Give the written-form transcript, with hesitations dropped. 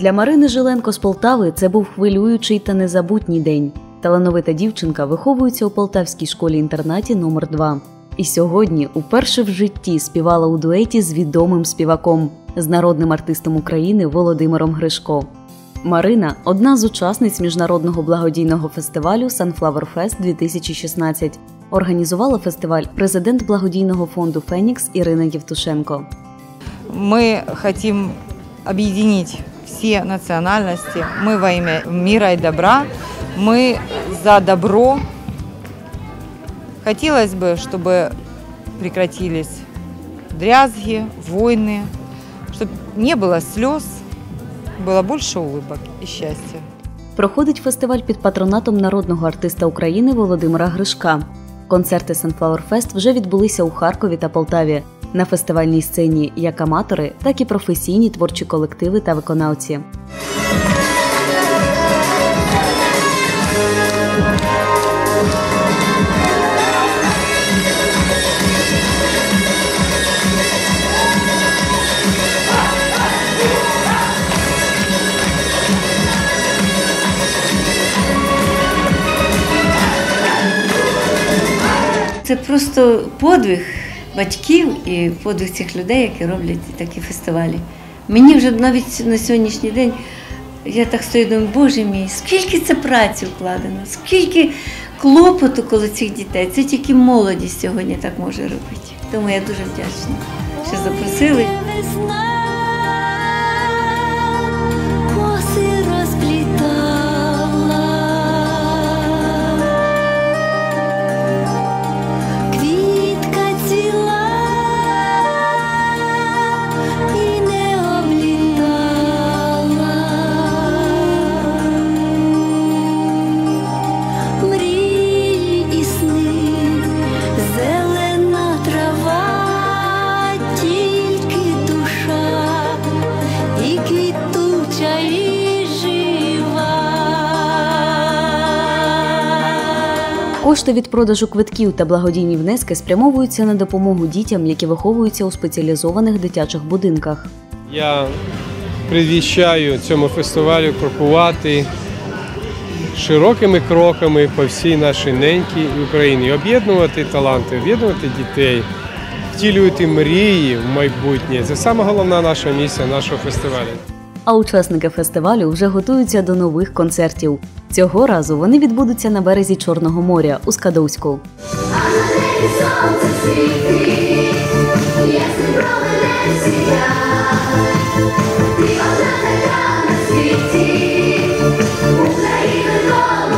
Для Марини Жиленко з Полтави це був хвилюючий та незабутній день. Талановита дівчинка виховується у полтавській школі-інтернаті номер 2. І сьогодні уперше в житті співала у дуеті з відомим співаком, з народним артистом України Володимиром Гришко. Марина – одна з учасниць міжнародного благодійного фестивалю Sunflower Fest 2016. Організувала фестиваль президент благодійного фонду «Фенікс» Ірина Євтушенко. Мы хотим объединить все национальности. Мы во имя мира и добра. Мы за добро. Хотелось бы, чтобы прекратились дрязги, войны, чтобы не было слез, было больше улыбок и счастья. Проходить фестиваль під патронатом народного артиста України Володимира Гришка. Концерти Sunflower Fest вже відбулися у Харкові та Полтаві. На фестивальній сцені як аматори, так і професійні творчі колективи та виконавці. Це просто подвиг батьків і подвиг цих людей, які роблять такі фестивалі. Мені вже навіть на сьогоднішній день, я так стою, думаю, Боже мій, скільки це праці вкладено, скільки клопоту коло цих дітей. Це тільки молодість сьогодні так може робити. Тому я дуже вдячна, що запросили. Кошти від продажу квитків та благодійні внески спрямовуються на допомогу дітям, які виховуються у спеціалізованих дитячих будинках. Я предвіщаю цьому фестивалю крокувати широкими кроками по всій нашій ненькій Україні. Об'єднувати таланти, об'єднувати дітей, втілювати мрії в майбутнє. Це саме головна наша місія нашого фестивалю. А учасники фестивалю вже готуються до нових концертів. Цього разу вони відбудуться на березі Чорного моря у Скадовську. Україна